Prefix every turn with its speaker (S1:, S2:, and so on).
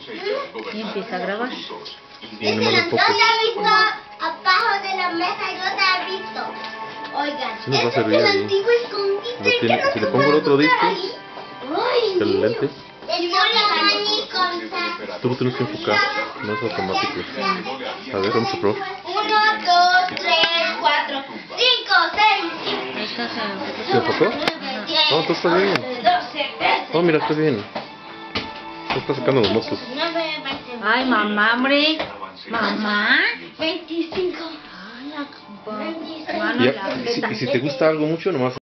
S1: Y empieza a grabar.
S2: Y no me lo enfoco.
S3: Abajo de la mesa y no te he visto. Oigan,
S2: Sí nos va a servir
S3: es el
S2: ahí.
S3: antiguo escondite.
S2: Si le pongo el otro disco, el lente, tú lo tienes que enfocar, no es automático. A ver, vamos a probar.
S3: 1, 2, 3, 4, 5, 6,
S1: Ahí está,
S2: ¿Se enfocó? No, todo está bien.
S3: 12, 13.
S2: No, mira, está bien. No está sacando los mocos.
S3: 19, 20.
S1: Ay, mamá, hombre. Mamá.
S3: 25.
S1: Ay, la...
S3: 26.
S1: Mano,
S2: Ya,
S1: la
S2: y si te gusta algo mucho, nomás